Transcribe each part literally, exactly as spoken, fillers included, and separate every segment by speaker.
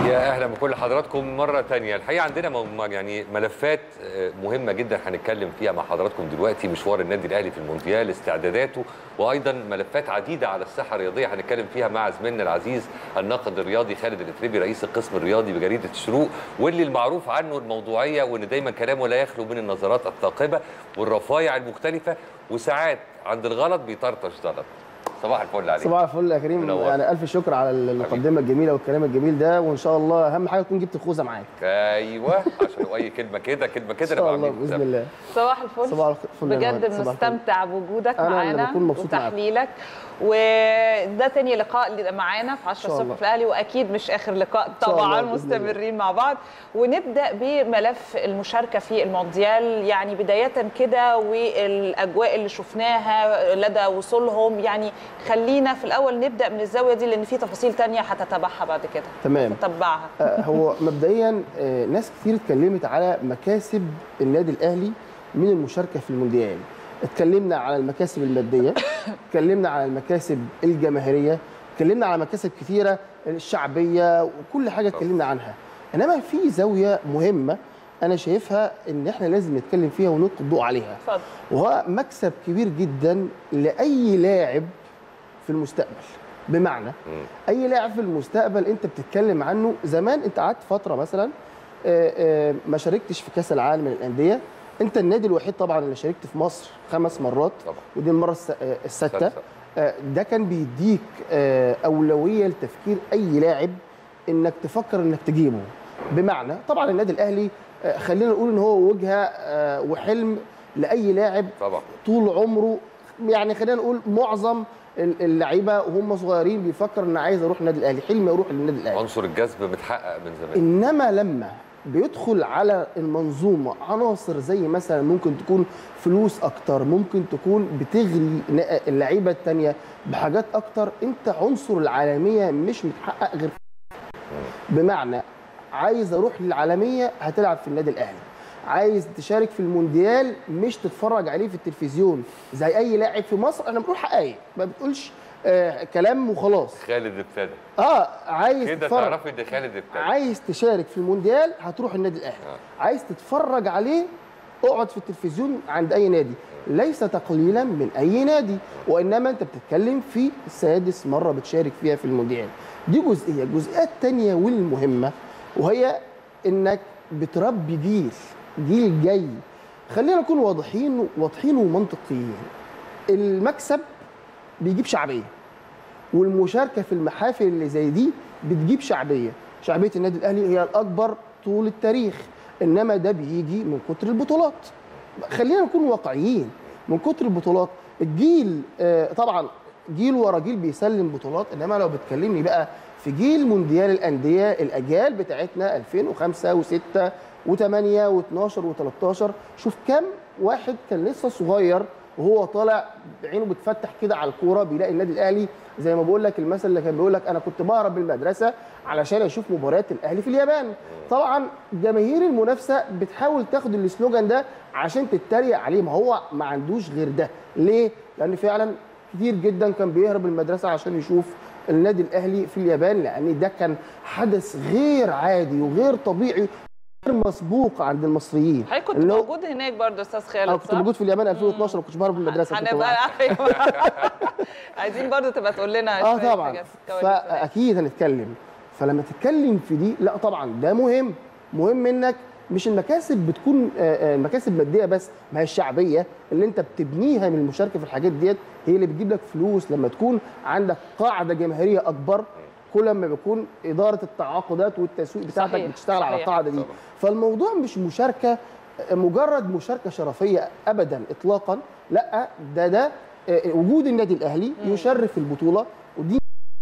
Speaker 1: يا اهلا بكل حضراتكم مره ثانيه. الحقيقه عندنا يعني ملفات مهمه جدا هنتكلم فيها مع حضراتكم دلوقتي، مشوار النادي الاهلي في المونديال، استعداداته، وايضا ملفات عديده على الساحه الرياضيه هنتكلم فيها مع زميلنا العزيز الناقد الرياضي خالد الاتريبي رئيس القسم الرياضي بجريده الشروق، واللي المعروف عنه الموضوعيه وان دايما كلامه لا يخلو من النظرات الثاقبه والرفايع المختلفه، وساعات عند الغلط بيطرطش زلط. صباح الفل عليك.
Speaker 2: صباح الفل يا كريم، منور. يعني الف شكر على المقدمه الجميله والكلام الجميل ده، وان شاء الله اهم حاجه تكون جبت الخوذه معاك.
Speaker 1: ايوه عشان اي كلمه كده كلمه كده
Speaker 2: نبقى عاملين باذن الله.
Speaker 3: صباح الفل.
Speaker 2: صباح الفل
Speaker 3: بجد بنستمتع بوجودك معانا وتحليلك، وده تاني لقاء معانا في عشرة الصبح في الاهلي، واكيد مش اخر لقاء طبعا، مستمرين مع بعض. ونبدا بملف المشاركه في المونديال، يعني بدايه كده والاجواء اللي شفناها لدى وصولهم. يعني خلينا في الاول نبدا من الزاويه دي، لان في تفاصيل تانية هتتبعها بعد كده.
Speaker 2: تمام،
Speaker 3: تتبعها.
Speaker 2: هو مبدئيا ناس كتير اتكلمت على مكاسب النادي الاهلي من المشاركه في المونديال. اتكلمنا على المكاسب الماديه، اتكلمنا على المكاسب الجماهيريه، اتكلمنا على مكاسب كثيره الشعبيه وكل حاجه اتكلمنا عنها. انما في زاويه مهمه انا شايفها ان احنا لازم نتكلم فيها ونلقي الضوء عليها.
Speaker 3: اتفضل.
Speaker 2: وهو مكسب كبير جدا لاي لاعب في المستقبل. بمعنى اي لاعب في المستقبل انت بتتكلم عنه، زمان انت قعدت فتره مثلا ما شاركتش في كاس العالم للانديه، انت النادي الوحيد طبعا اللي شاركت في مصر خمس مرات طبعا، ودي المره السادسه. ده كان بيديك اولويه لتفكير اي لاعب انك تفكر انك تجيبه. بمعنى طبعا النادي الاهلي خلينا نقول ان هو وجهه وحلم لاي لاعب طبعا طول عمره. يعني خلينا نقول معظم اللعيبه وهم صغيرين بيفكر ان عايز اروح النادي الاهلي، حلمي اروح للنادي الاهلي.
Speaker 1: عنصر الجذب متحقق من زمان.
Speaker 2: انما لما بيدخل على المنظومه عناصر زي مثلا ممكن تكون فلوس اكتر، ممكن تكون بتغري اللعيبه الثانيه بحاجات اكتر، انت عنصر العالميه مش متحقق غير. بمعنى عايز اروح للعالميه هتلعب في النادي الاهلي، عايز تشارك في المونديال مش تتفرج عليه في التلفزيون زي اي لاعب في مصر. انا بقول حقائق، ما بتقولش آه كلام وخلاص.
Speaker 1: خالد ابتدى
Speaker 2: اه عايز
Speaker 1: كده تعرفي ان خالد ابتدى.
Speaker 2: عايز تشارك في المونديال هتروح النادي الاهلي، آه. عايز تتفرج عليه اقعد في التلفزيون عند اي نادي. ليس تقليلا من اي نادي، وانما انت بتتكلم في سادس مره بتشارك فيها في المونديال. دي جزئيه. الجزئيه الثانيه والمهمه وهي انك بتربي جيل جيل جاي. خلينا نكون واضحين واضحين ومنطقيين. المكسب بيجيب شعبيه، والمشاركه في المحافل اللي زي دي بتجيب شعبيه. شعبيه النادي الاهلي هي الاكبر طول التاريخ، انما ده بيجي من كتر البطولات. خلينا نكون واقعيين، من كتر البطولات. الجيل آه طبعا جيل ورا جيل بيسلم بطولات، انما لو بتكلمني بقى في جيل مونديال الانديه، الاجيال بتاعتنا ألفين وخمسة وستة وثمانية واثناشر وثلاثتاشر، شوف كم واحد كان لسه صغير وهو طالع عينه بتفتح كده على الكوره بيلاقي النادي الاهلي. زي ما بقول لك المثل اللي كان بيقول لك انا كنت بهرب من المدرسه علشان اشوف مباريات الاهلي في اليابان. طبعا جماهير المنافسه بتحاول تاخد السلوجان ده عشان تتريق عليه، ما هو ما عندوش غير ده. ليه؟ لان فعلا كتير جدا كان بيهرب من المدرسه عشان يشوف النادي الاهلي في اليابان، لان ده كان حدث غير عادي وغير طبيعي غير مسبوق عند المصريين.
Speaker 3: حضرتك كنت موجود هناك برضه استاذ خالد؟
Speaker 2: انا كنت موجود في اليابان ألفين واثناشر، ما كنتش بهرب من المدرسه.
Speaker 3: هنبقى عايزين برضه تبقى تقول لنا
Speaker 2: اه طبعا، فاكيد هنتكلم. فلما تتكلم في دي، لا طبعا ده مهم. مهم انك مش المكاسب بتكون مكاسب ماديه بس، ما هي الشعبيه اللي انت بتبنيها من المشاركه في الحاجات ديت هي اللي بتجيب لك فلوس. لما تكون عندك قاعده جماهيريه اكبر، كل ما بيكون اداره التعاقدات والتسويق بتاعتك صحيح. بتشتغل صحيح. على القاعده دي. فالموضوع مش مشاركه مجرد مشاركه شرفيه ابدا اطلاقا، لا ده ده وجود النادي الاهلي يشرف البطوله. ودي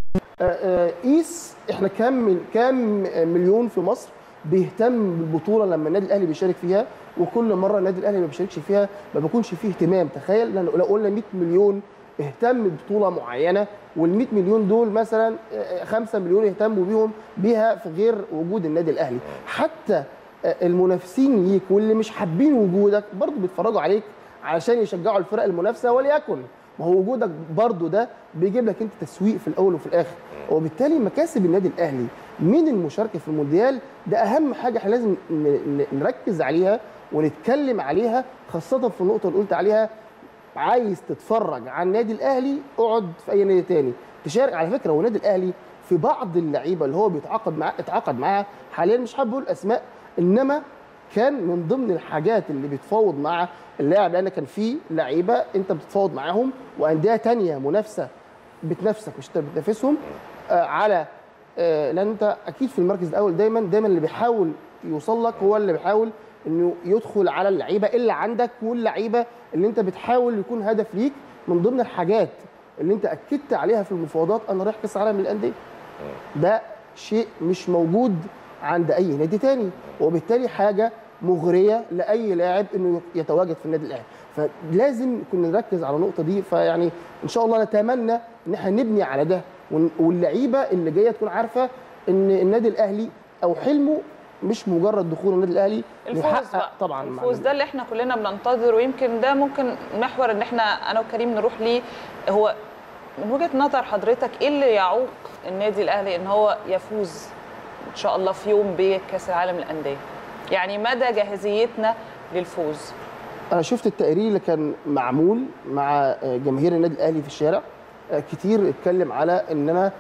Speaker 2: قيس احنا كام كام مليون في مصر بيهتم بالبطوله لما النادي الاهلي بيشارك فيها، وكل مره النادي الاهلي ما بيشاركش فيها ما بيكونش فيه اهتمام. تخيل لو قلنا مئة مليون اهتم ببطوله معينه، وال100 مليون دول مثلا خمسة مليون يهتموا بيهم بيها في غير وجود النادي الاهلي. حتى المنافسين ليك واللي مش حابين وجودك برضه بيتفرجوا عليك علشان يشجعوا الفرق المنافسه، وليكن ما هو وجودك برضه ده بيجيب لك انت تسويق في الاول وفي الاخر. وبالتالي مكاسب النادي الاهلي من المشاركه في المونديال. ده اهم حاجه احنا لازم نركز عليها ونتكلم عليها، خاصه في النقطه اللي قلت عليها. عايز تتفرج على النادي الاهلي اقعد في اي نادي تاني تشارك. على فكره هو النادي الاهلي في بعض اللعيبه اللي هو بيتعاقد معاه اتعاقد معاها حاليا، مش حابب اقول اسماء، انما كان من ضمن الحاجات اللي بيتفاوض مع اللاعب، لان كان في لعيبه انت بتتفاوض معاهم وانديه ثانيه منافسه بتنافسك مش انت بتنافسهم آه على آه لان انت اكيد في المركز الاول دايما دايما اللي بيحاول يوصل لك هو اللي بيحاول انه يدخل على اللعيبه اللي عندك، واللعيبه اللي انت بتحاول يكون هدف ليك. من ضمن الحاجات اللي انت اكدت عليها في المفاوضات انا رايح كاس عالم للانديه. ده شيء مش موجود عند اي نادي تاني، وبالتالي حاجه مغريه لاي لاعب انه يتواجد في النادي الاهلي. فلازم كنا نركز على النقطه دي. فيعني ان شاء الله نتمنى ان احنا نبني على ده، واللعيبه اللي جايه تكون عارفه ان النادي الاهلي او حلمه مش مجرد دخول النادي الاهلي،
Speaker 3: الفوز طبعا الفوز ده اللي احنا كلنا بننتظره. ويمكن ده ممكن محور ان احنا انا وكريم نروح ليه. هو من وجهه نظر حضرتك ايه اللي يعوق النادي الاهلي ان هو يفوز ان شاء الله في يوم بكاس العالم للانديه؟ يعني مدى جاهزيتنا للفوز.
Speaker 2: انا شفت التقرير اللي كان معمول مع جماهير النادي الاهلي في الشارع، كتير اتكلم على ان انا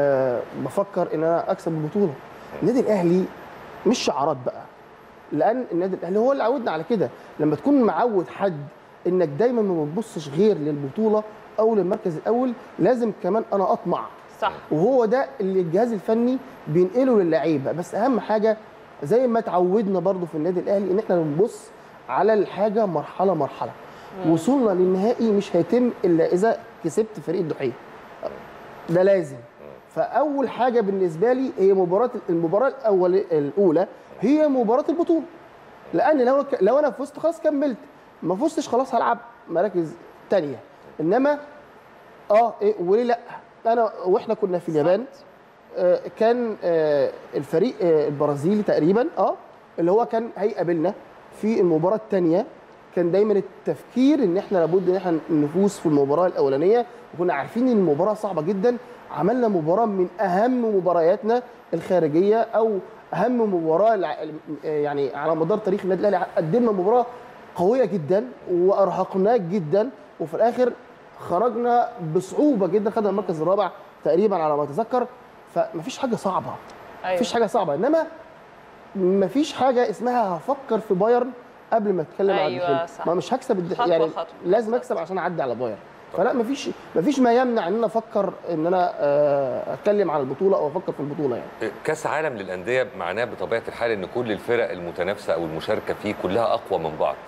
Speaker 2: بفكر ان انا اكسب البطوله. النادي الاهلي مش شعارات بقى، لان النادي الاهلي هو اللي عودنا على كده. لما تكون معود حد انك دايما ما بتبصش غير للبطوله او للمركز الاول، لازم كمان انا اطمع.
Speaker 3: صح.
Speaker 2: وهو ده اللي الجهاز الفني بينقله للعيبه. بس اهم حاجه زي ما اتعودنا برضو في النادي الاهلي ان احنا بنبص على الحاجه مرحله مرحله. مم. وصولنا للنهائي مش هيتم الا اذا كسبت فريق الضحيه. ده لازم. فاول حاجه بالنسبه لي هي مباراه المباراه الاول الاولى هي مباراه البطوله. لان لو لو انا فزت خلاص كملت، ما فزتش خلاص هلعب مراكز ثانيه. انما اه إيه وليه لا؟ انا واحنا كنا في اليابان آه كان آه الفريق آه البرازيلي تقريبا اه اللي هو كان هيقابلنا في المباراه الثانيه. كان دايما التفكير ان احنا لابد ان احنا نفوز في المباراه الاولانيه، وكنا عارفين ان المباراه صعبه جدا. عملنا مباراه من اهم مبارياتنا الخارجيه او اهم مباراه يعني على مدار تاريخ النادي الاهلي. قدمنا مباراه قويه جدا وارهقناك جدا، وفي الاخر خرجنا بصعوبه جدا، خدنا المركز الرابع تقريبا على ما اتذكر. فمفيش حاجه صعبه. أيوة. مفيش حاجه صعبه، انما مفيش حاجه اسمها هفكر في بايرن قبل ما اتكلم.
Speaker 3: أيوة
Speaker 2: على
Speaker 3: صح.
Speaker 2: ما مش هكسب الدح...
Speaker 3: خطوة
Speaker 2: يعني
Speaker 3: خطوة.
Speaker 2: لازم اكسب عشان اعدي على بايرن. فلا مفيش مفيش ما يمنع ان انا افكر ان انا اتكلم على البطوله او افكر في البطوله. يعني
Speaker 1: كاس عالم للانديه معناه بطبيعه الحال ان كل الفرق المتنافسه او المشاركه فيه كلها اقوى من بعض.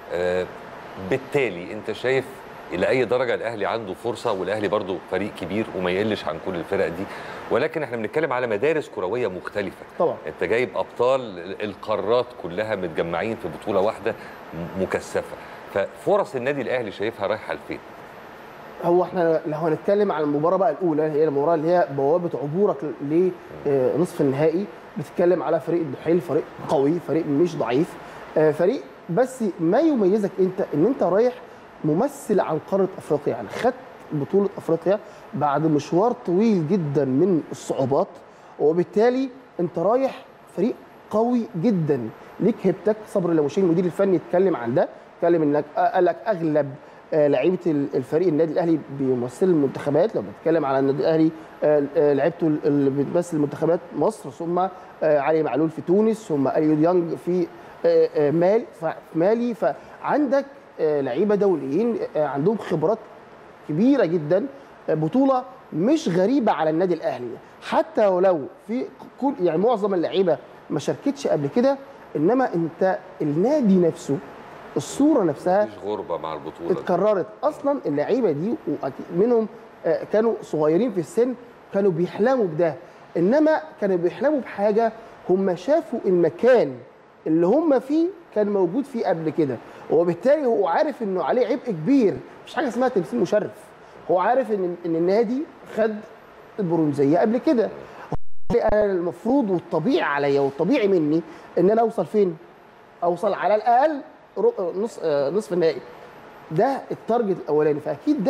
Speaker 1: بالتالي انت شايف الى اي درجه الاهلي عنده فرصه؟ والاهلي برضو فريق كبير وما يقلش عن كل الفرق دي، ولكن احنا بنتكلم على مدارس كرويه مختلفه.
Speaker 2: طبعا
Speaker 1: انت جايب ابطال القارات كلها متجمعين في بطوله واحده مكثفه، ففرص النادي الاهلي شايفها رايحه لفين؟
Speaker 2: هو احنا لو هنتكلم عن المباراه بقى الاولى، هي المباراه اللي هي بوابه عبورك لنصف النهائي، بتتكلم على فريق الدحيل، فريق قوي، فريق مش ضعيف، فريق بس ما يميزك انت ان انت رايح ممثل عن قاره افريقيا. يعني خدت بطوله افريقيا بعد مشوار طويل جدا من الصعوبات، وبالتالي انت رايح فريق قوي جدا. ليك هيبتك صبري لمشين المدير الفني اتكلم عن ده، اتكلم انك قال لك اغلب لعيبه الفريق النادي الاهلي بيمثلوا المنتخبات. لو بنتكلم على النادي الاهلي لعيبته اللي بتمثل منتخبات مصر، ثم علي معلول في تونس، ثم اليو ديانج في مالي مالي فعندك لعيبه دوليين عندهم خبرات كبيره جدا. بطوله مش غريبه على النادي الاهلي، حتى ولو في كل يعني معظم اللعيبه ما شاركتش قبل كده، انما انت النادي نفسه الصوره نفسها
Speaker 1: مفيش غربه مع البطوله
Speaker 2: اتكررت. اصلا اللعيبه دي منهم كانوا صغيرين في السن، كانوا بيحلموا بده، انما كانوا بيحلموا بحاجه هم شافوا المكان اللي هم فيه كان موجود فيه قبل كده، وبالتالي هو عارف انه عليه عبء كبير. مش حاجه اسمها تمثيل مشرف، هو عارف ان ان النادي خد البرونزيه قبل كده. انا المفروض والطبيعي عليا والطبيعي مني ان انا اوصل فين؟ اوصل على الاقل نص نصف النهائي. ده التارجت الاولاني، فاكيد ده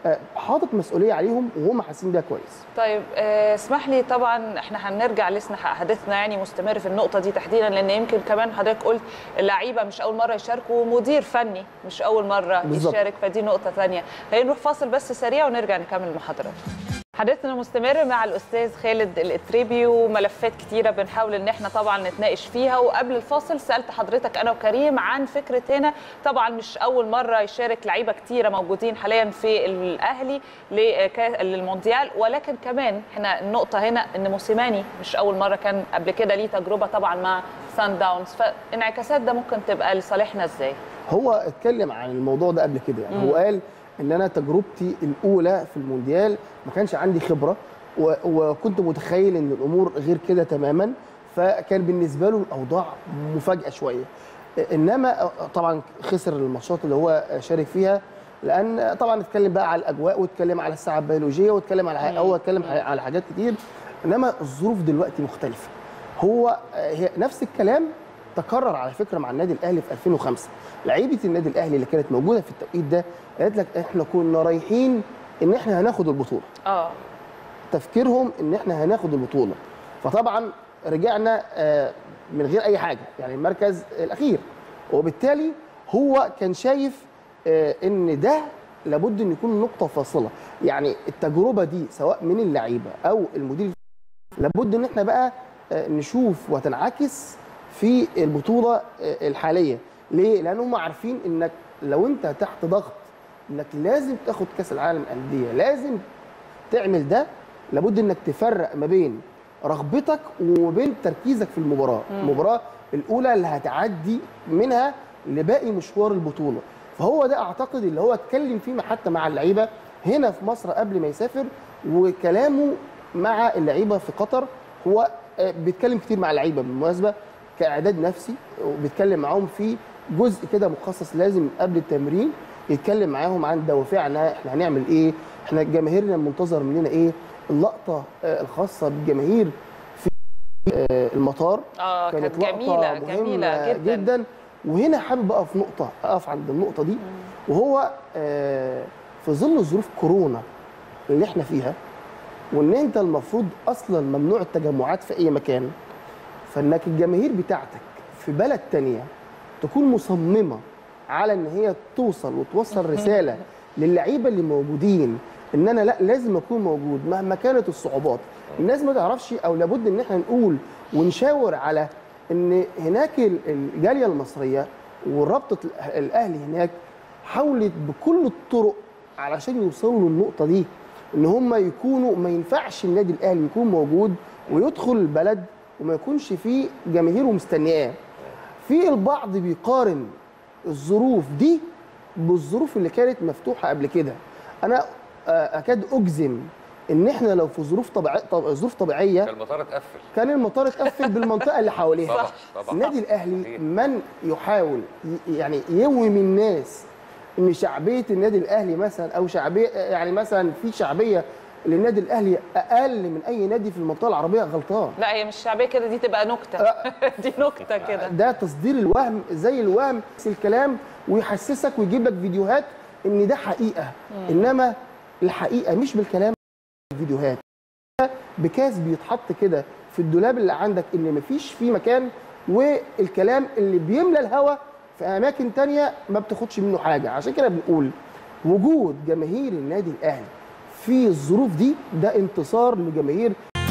Speaker 2: حاطط مسؤوليه عليهم وهم حاسين بيها كويس.
Speaker 3: طيب اسمح لي، طبعا احنا هنرجع لسنا حديثنا يعني مستمر في النقطه دي تحديدا، لان يمكن كمان حضرتك قلت اللعيبه مش اول مره يشاركوا ومدير فني مش اول مره بالزبط. يشارك، فدي نقطه ثانيه. خلينا نروح فاصل بس سريع ونرجع نكمل المحاضره. حديثنا مستمر مع الاستاذ خالد الاتريبي، وملفات كتيره بنحاول ان احنا طبعا نتناقش فيها. وقبل الفاصل سالت حضرتك انا وكريم عن فكره هنا طبعا مش اول مره يشارك لعيبه كتيره موجودين حاليا في الاهلي للمونديال، ولكن كمان احنا النقطه هنا ان موسيماني مش اول مره، كان قبل كده ليه تجربه طبعا مع سان داونز، فانعكاسات ده ممكن تبقى لصالحنا ازاي؟
Speaker 2: هو اتكلم عن الموضوع ده قبل كده يعني. هو قال ان انا تجربتي الاولى في المونديال ما كانش عندي خبره، وكنت متخيل ان الامور غير كده تماما، فكان بالنسبه له الاوضاع مفاجاه شويه. انما طبعا خسر الماتشات اللي هو شارك فيها، لان طبعا اتكلم بقى على الاجواء واتكلم على الساعه البيولوجيه واتكلم على هو اتكلم على حاجات كتير. انما الظروف دلوقتي مختلفه. هو هي نفس الكلام تكرر على فكره مع النادي الاهلي في ألفين وخمسة. لعيبه النادي الاهلي اللي كانت موجوده في التوقيت ده قالت لك احنا كنا رايحين ان احنا هناخد البطوله. اه تفكيرهم ان احنا هناخد البطوله، فطبعا رجعنا من غير اي حاجه، يعني المركز الاخير. وبالتالي هو كان شايف ان ده لابد ان يكون نقطه فاصله، يعني التجربه دي سواء من اللعيبه او المدير لابد ان احنا بقى نشوف وتنعكس في البطوله الحاليه. ليه؟ لان هم عارفين انك لو انت تحت ضغط انك لازم تاخد كاس العالم للانديه، لازم تعمل ده، لابد انك تفرق ما بين رغبتك وما بين تركيزك في المباراه، م. المباراه الاولى اللي هتعدي منها لباقي مشوار البطوله. فهو ده اعتقد اللي هو اتكلم فيه حتى مع اللعيبه هنا في مصر قبل ما يسافر، وكلامه مع اللعيبه في قطر هو بيتكلم كتير مع اللعيبه بالمناسبه كاعداد نفسي، وبيتكلم معاهم في جزء كده مخصص لازم قبل التمرين يتكلم معاهم عن دوافعنا، احنا هنعمل ايه، احنا جماهيرنا المنتظر مننا ايه، اللقطه الخاصه بالجماهير في المطار
Speaker 3: اه كانت جميله جميله جدا.
Speaker 2: جدا. وهنا حابب اقف نقطه اقف عند النقطه دي، وهو آه في ظل ظروف كورونا اللي احنا فيها، وان انت المفروض اصلا ممنوع التجمعات في اي مكان، فانك الجماهير بتاعتك في بلد تانية تكون مصممه على ان هي توصل وتوصل رساله للعيبه اللي موجودين ان انا لا لازم اكون موجود مهما كانت الصعوبات. الناس ما تعرفش، او لابد ان احنا نقول ونشاور على ان هناك الجاليه المصريه ورابطه الاهلي هناك حاولت بكل الطرق علشان يوصلوا للنقطه دي، ان هم يكونوا ما ينفعش النادي الاهلي يكون موجود ويدخل البلد وما يكونش فيه جماهيره مستنياه. في البعض بيقارن الظروف دي بالظروف اللي كانت مفتوحه قبل كده. انا اكاد اجزم ان احنا لو في ظروف طبيعيه ظروف طبيعيه
Speaker 1: كان المطار اتقفل
Speaker 2: كان المطار اتقفل بالمنطقه اللي حواليها.
Speaker 1: طبعا طبعا.
Speaker 2: النادي الاهلي من يحاول يعني يوهم الناس ان شعبيه النادي الاهلي مثلا، او شعبيه يعني مثلا في شعبيه للنادي الاهلي اقل من اي نادي في المنطقه العربيه، غلطان.
Speaker 3: لا هي مش شعبيه كده، دي تبقى نكته. دي نكته كده،
Speaker 2: ده تصدير الوهم زي الوهم الكلام، ويحسسك ويجيب لك فيديوهات ان ده حقيقه. مم. انما الحقيقه مش بالكلام، الفيديوهات بكاس بيتحط كده في الدولاب اللي عندك ان مفيش فيه مكان، والكلام اللي بيملى الهوا في اماكن تانية ما بتاخدش منه حاجه. عشان كده بنقول وجود جماهير النادي الاهلي في الظروف دي ده انتصار لجماهير.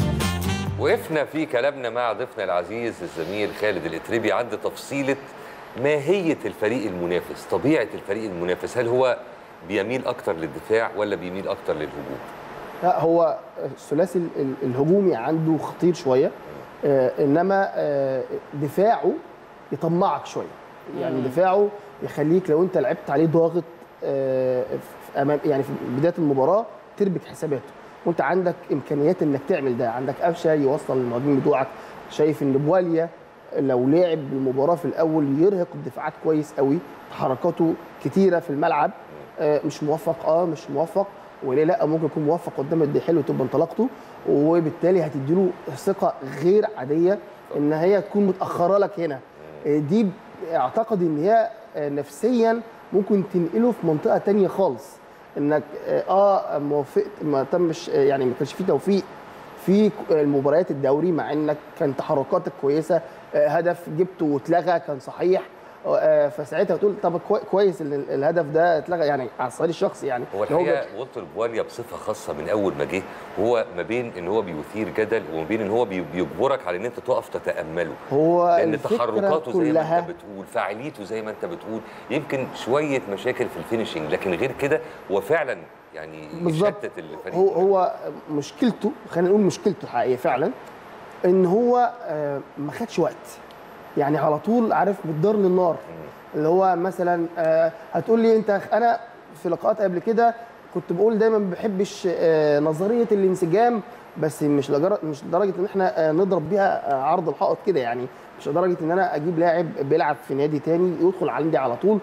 Speaker 1: وقفنا في كلامنا مع ضيفنا العزيز الزميل خالد الاتريبي عند تفصيله ماهيه الفريق المنافس، طبيعه الفريق المنافس، هل هو بيميل اكتر للدفاع ولا بيميل اكتر للهجوم؟
Speaker 2: لا هو الثلاثي الهجومي عنده خطير شويه، آه انما آه دفاعه يطمعك شويه، يعني دفاعه يخليك لو انت لعبت عليه ضاغط آه في امام يعني في بدايه المباراه تربك حساباته، وانت عندك امكانيات انك تعمل ده، عندك قفشه يوصل للمهاجمين بتوعك. شايف ان بواليا لو لعب المباراه في الاول يرهق الدفاعات كويس قوي، تحركاته كتيره في الملعب. آه مش موفق اه مش موفق وليه لا، ممكن يكون موفق قدام الدحيل وتبقى انطلاقته، وبالتالي هتديله ثقه غير عاديه ان هي تكون متاخره لك هنا. آه دي اعتقد ان هي آه نفسيا ممكن تنقله في منطقه ثانيه خالص. انك اه موافقت ما تمش يعني ما كانش في توفيق في المباريات الدوري، مع انك كان تحركاتك كويسه، هدف جبته واتلغى كان صحيح، فساعتها تقول طب كويس ان الهدف ده اتلغى يعني على الصعيد الشخصي. يعني
Speaker 1: هو الحقيقه والتر بواليا بصفه خاصه من اول ما جه هو ما بين ان هو بيثير جدل وما بين ان هو بيجبرك على ان انت تقف تتامله،
Speaker 2: هو
Speaker 1: لان تحركاته زي ما انت بتقول، فاعليته زي ما انت بتقول، يمكن شويه مشاكل في الفينشنج، لكن غير كده هو فعلا يعني يشتت الفريق.
Speaker 2: هو هو مشكلته، خلينا نقول مشكلته الحقيقيه فعلا ان هو ما خدش وقت، يعني على طول عارف بالدار للنار. اللي هو مثلا هتقول لي انت، انا في لقاءات قبل كده كنت بقول دايما ما بحبش نظريه الانسجام، بس مش لدرجه مش لدرجه ان احنا نضرب بيها عرض الحائط كده، يعني مش لدرجه ان انا اجيب لاعب بيلعب في نادي تاني يدخل عندي على طول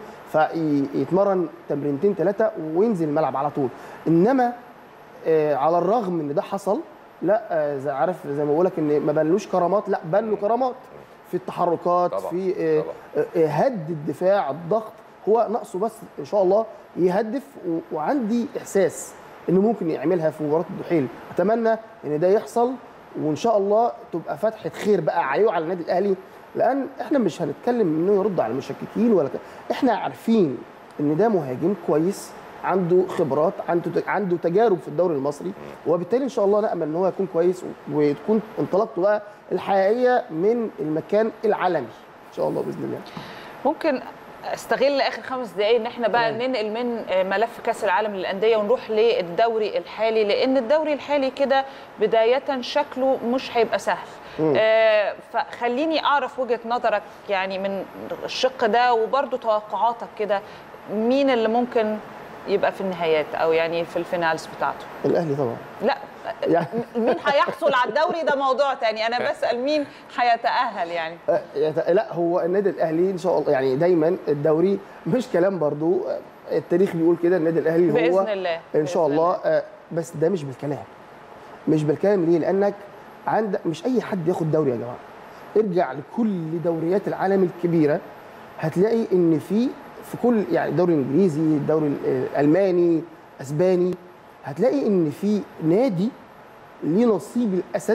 Speaker 2: فيتمرن تمرينتين ثلاثه وينزل الملعب على طول. انما على الرغم ان ده حصل، لا زي عارف زي ما بقول لك ان ما بنلوش كرامات، لا بان له كرامات في التحركات، طبعا. في طبعا. هد الدفاع، الضغط، هو ناقصه بس ان شاء الله يهدف، وعندي احساس انه ممكن يعملها في مباراه الدحيل. اتمنى ان ده يحصل، وان شاء الله تبقى فتحه خير بقى عليه وعلى النادي الاهلي، لان احنا مش هنتكلم انه يرد على المشككين ولا كده. احنا عارفين ان ده مهاجم كويس، عنده خبرات، عنده عنده تجارب في الدوري المصري، وبالتالي ان شاء الله نامل ان هو يكون كويس وتكون انطلاقته بقى الحقيقيه من المكان العالمي ان شاء الله باذن الله.
Speaker 3: ممكن استغل اخر خمس دقائق ان احنا بقى ننقل من ملف كاس العالم للانديه ونروح للدوري الحالي، لان الدوري الحالي كده بدايه شكله مش هيبقى سهل. آه فخليني اعرف وجهه نظرك يعني من الشق ده، وبرده توقعاتك كده مين اللي ممكن يبقى في النهايات او يعني في الفينالز بتاعته.
Speaker 2: الاهلي طبعا.
Speaker 3: لا يعني مين هيحصل على الدوري ده موضوع تاني، انا بسال مين هيتاهل يعني.
Speaker 2: لا هو النادي الاهلي ان شاء الله، يعني دايما الدوري مش كلام برضو، التاريخ بيقول كده النادي الاهلي هو
Speaker 3: باذن الله
Speaker 2: ان شاء الله الله. بس ده مش بالكلام، مش بالكلام. ليه؟ لانك عندك مش اي حد ياخد دوري يا جماعه. ارجع لكل دوريات العالم الكبيره هتلاقي ان في في كل يعني الدوري الانجليزي، الدوري الالماني، اسباني، هتلاقي ان في نادي ليه نصيب الاسد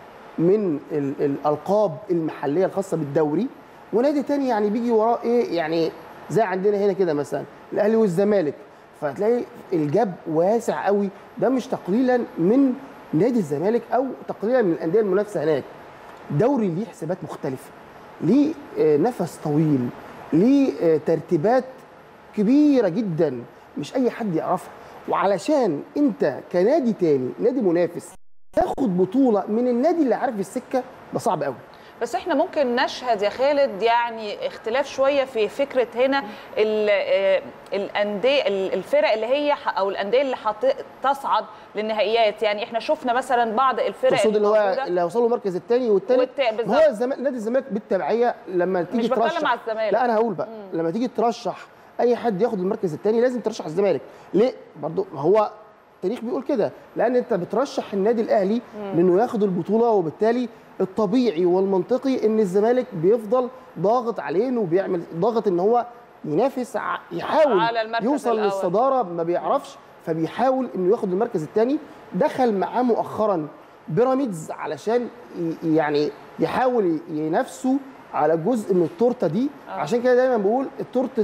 Speaker 2: من الالقاب المحليه الخاصه بالدوري، ونادي تاني يعني بيجي وراه ايه، يعني زي عندنا هنا كده مثلا الاهلي والزمالك، فهتلاقي الجاب واسع قوي. ده مش تقليلا من نادي الزمالك او تقليلا من الانديه المنافسه هناك. دوري ليه حسابات مختلفه، ليه نفس طويل، ليه ترتيبات كبيره جدا مش اي حد يعرفها. وعلشان انت كنادي تاني، نادي منافس، تاخد بطوله من النادي اللي عارف السكه، ده صعب قوي.
Speaker 3: بس احنا ممكن نشهد يا خالد يعني اختلاف شويه في فكره هنا الانديه، الفرق اللي هي او الانديه اللي هتصعد للنهائيات. يعني احنا شفنا مثلا بعض الفرق
Speaker 2: اللي هو اللي وصلوا المركز الثاني والثالث، هو الزمالك، نادي الزمالك بالتبعيه لما تيجي
Speaker 3: مش
Speaker 2: ترشح،
Speaker 3: مع الزمالك.
Speaker 2: لا انا هقول بقى مم. لما تيجي ترشح اي حد ياخد المركز الثاني لازم ترشح الزمالك. ليه؟ برضو هو التاريخ بيقول كده، لان انت بترشح النادي الاهلي لانه ياخد البطوله، وبالتالي الطبيعي والمنطقي ان الزمالك بيفضل ضاغط عليه انه بيعمل ضاغط ان هو ينافس، يحاول يوصل الأول. للصداره ما بيعرفش، فبيحاول انه ياخد المركز الثاني. دخل معاه مؤخرا بيراميدز علشان يعني يحاول ينافسوا على جزء من التورته دي. آه. عشان كده دايما بقول التورته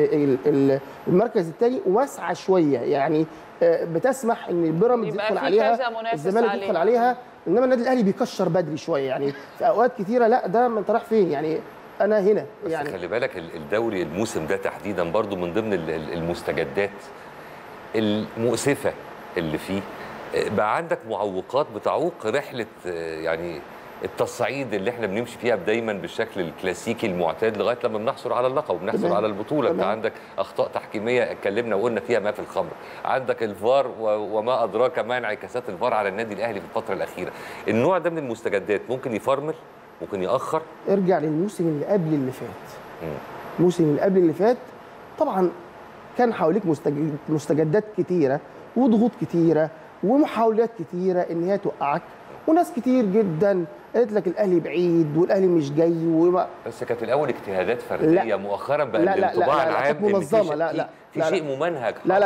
Speaker 2: المركز الثاني واسعه شويه، يعني بتسمح ان بيراميدز يدخل عليها، الزمالك يدخل عليها، انما النادي الاهلي بيكشر بدري شويه يعني في اوقات كثيره. لا ده ما انت رايح فين يعني، انا هنا
Speaker 1: بس
Speaker 2: يعني.
Speaker 1: خلي بالك الدوري الموسم ده تحديدا برضو من ضمن المستجدات المؤسفه اللي فيه، بقى عندك معوقات بتعوق رحله يعني التصعيد اللي احنا بنمشي فيها دايما بالشكل الكلاسيكي المعتاد لغايه لما بنحصل على اللقب وبنحصل على البطوله. انت عندك اخطاء تحكيميه اتكلمنا وقلنا فيها ما في الخمر، عندك الفار وما ادراك ما انعكاسات الفار على النادي الاهلي في الفتره الاخيره. النوع ده من المستجدات ممكن يفرمل، ممكن ياخر.
Speaker 2: ارجع للموسم اللي قبل اللي فات. الموسم اللي قبل اللي فات طبعا كان حواليك مستجدات كتيره وضغوط كتيره ومحاولات كتيره ان هي توقعك، وناس كتير جدا قالت لك الاهلي بعيد والاهلي مش جاي وما.
Speaker 1: بس كانت الاول اجتهادات فرديه، مؤخرا بقى الانطباع العام
Speaker 2: منظمه. لا لا
Speaker 1: في شيء ممنهج.
Speaker 2: لا لا لا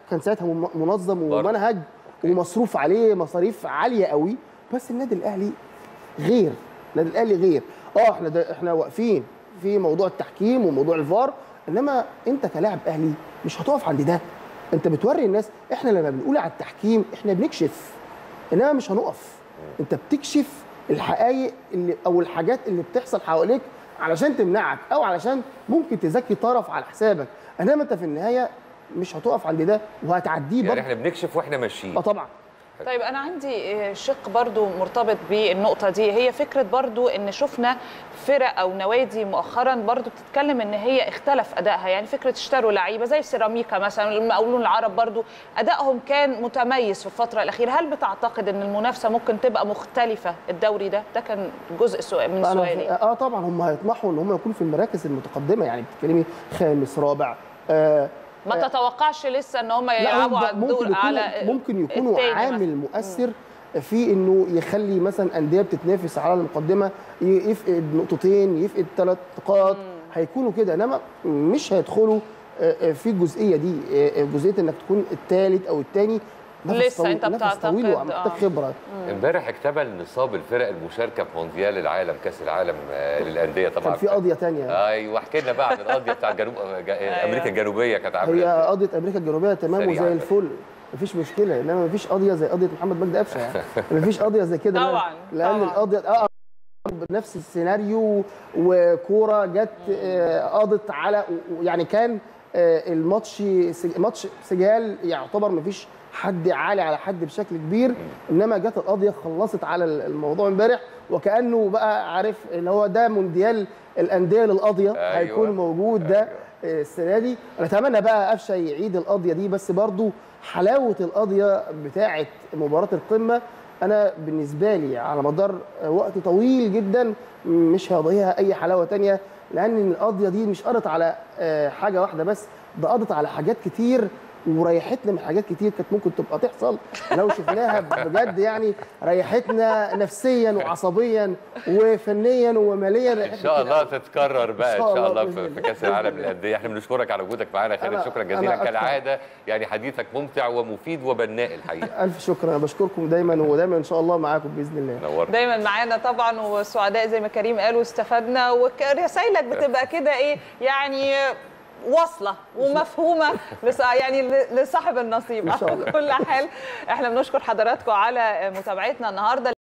Speaker 2: كان ساعتها منظم ومنهج ومصروف عليه مصاريف عاليه قوي. بس النادي الاهلي غير، النادي الاهلي غير. اه احنا ده احنا واقفين في موضوع التحكيم وموضوع الفار، انما انت كلاعب اهلي مش هتقف عند ده. انت بتوري الناس، احنا لما بنقول على التحكيم احنا بنكشف، انما مش هنقف. انت بتكشف الحقائق اللي او الحاجات اللي بتحصل حواليك علشان تمنعك او علشان ممكن تزكي طرف على حسابك، انما انت في النهايه مش هتقف عند ده وهتعديه
Speaker 1: يعني
Speaker 2: برضه.
Speaker 1: احنا بنكشف واحنا ماشيين.
Speaker 2: اه طبعا.
Speaker 3: طيب أنا عندي شق برضو مرتبط بالنقطة دي، هي فكرة برضو إن شفنا فرق أو نوادي مؤخرا برضو بتتكلم إن هي اختلف أدائها، يعني فكرة اشتروا لعيبة زي سيراميكا مثلا، المقاولون العرب برضو أدائهم كان متميز في الفترة الأخيرة. هل بتعتقد إن المنافسة ممكن تبقى مختلفة الدوري ده؟ ده كان جزء سؤال من سؤالي.
Speaker 2: اه طبعا هم هيطمحوا إن هم يكونوا في المراكز المتقدمة، يعني بتتكلمي خامس رابع. آه
Speaker 3: ما تتوقعش لسه ان هم يلعبوا على الدور على
Speaker 2: ممكن يكونوا عامل مؤثر في انه يخلي مثلا انديه بتتنافس على المقدمه يفقد نقطتين يفقد ثلاث نقاط، هيكونوا كده، انما مش هيدخلوا في الجزئيه دي، جزئيه انك تكون الثالث او الثاني.
Speaker 3: لسه انت بتعتقد
Speaker 2: محتاج خبره.
Speaker 1: امبارح اكتمل نصاب الفرق المشاركه في مونديال العالم كاس العالم للانديه طبعا.
Speaker 2: كان في قضيه ثانيه.
Speaker 1: ايوه احكي لنا بقى عن القضيه بتاع جنوب امريكا الجنوبيه كانت عامله
Speaker 2: هي قضيه امريكا الجنوبيه تمام وزي الفل، مفيش مشكله، انما مفيش قضيه زي قضيه محمد مجدي قفشه يعني. مفيش قضيه زي كده
Speaker 3: طبعا
Speaker 2: لان طبعًا. القضيه اه بنفس السيناريو وكوره جت قضت على، يعني كان الماتش ماتش سجال يعتبر مفيش حد عالي على حد بشكل كبير، انما جت القضيه خلصت على الموضوع امبارح، وكانه بقى عارف اللي هو ده مونديال الانديه للقضيه. أيوة. هيكون موجود ده. أيوة. السنه دي. نتمنى بقى قفشه يعيد القضيه دي، بس برضو حلاوه القضيه بتاعه مباراه القمه انا بالنسبه لي على مدار وقت طويل جدا مش هيضيعها اي حلاوه ثانيه، لان القضيه دي مش قضت على حاجه واحده بس، ده قضت على حاجات كتير وريحتنا من حاجات كتير كانت ممكن تبقى تحصل لو شفناها بجد، يعني ريحتنا نفسيا وعصبيا وفنيا وماليا.
Speaker 1: ان شاء الله تتكرر بقى ان شاء الله في, في كاس العالم للانديه. احنا بنشكرك على وجودك معانا يا خالد، شكرا جزيلا كالعاده، يعني حديثك ممتع ومفيد وبناء الحقيقه.
Speaker 2: الف شكر، انا بشكركم دايما ودايما ان شاء الله معاكم باذن الله.
Speaker 1: نورت.
Speaker 3: دايما معانا طبعا وسعداء زي ما كريم قال واستفدنا، ورسائلك بتبقى كده ايه يعني واصله ومفهومه يعني لصاحب النصيب. على كل حال احنا بنشكر حضراتكم على متابعتنا النهارده.